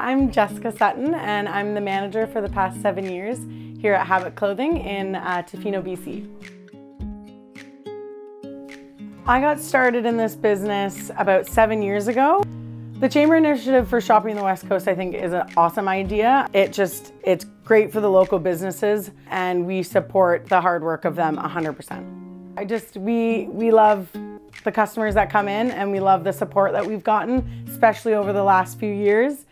I'm Jessica Sutton and I'm the manager for the past 7 years here at Habit Clothing in Tofino, BC. I got started in this business about 7 years ago. The Chamber Initiative for Shopping the West Coast I think is an awesome idea. It's great for the local businesses and we support the hard work of them 100%. We love the customers that come in and we love the support that we've gotten, especially over the last few years.